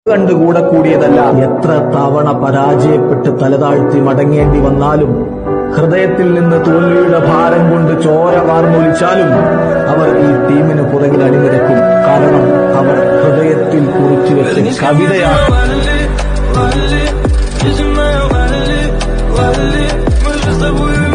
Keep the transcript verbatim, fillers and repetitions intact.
കണ്ടുകൂടെ കൂടിയതല്ല. എത്ര തവണ പരാജയപ്പെട്ട് തലതാഴ്ത്തി മടങ്ങേണ്ടി വന്നാലും, ഹൃദയത്തിൽ നിന്ന് തോൽവിയുടെ ഭാരം കൊണ്ട് ചോര വാർന്നൊലിച്ചാലും അവർ ഈ ടീമിന് പുറകിൽ അണിനിരക്കും. കാരണം അവർ ഹൃദയത്തിൽ കുറിച്ചു വെച്ച കവിതയാണ്.